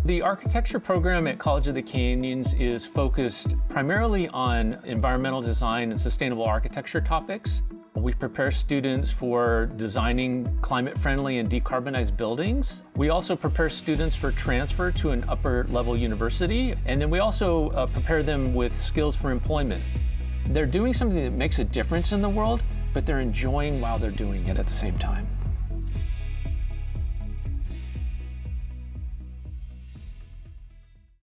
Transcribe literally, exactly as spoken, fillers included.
The architecture program at College of the Canyons is focused primarily on environmental design and sustainable architecture topics. We prepare students for designing climate-friendly and decarbonized buildings. We also prepare students for transfer to an upper-level university, and then we also uh, prepare them with skills for employment. They're doing something that makes a difference in the world, but they're enjoying while they're doing it at the same time.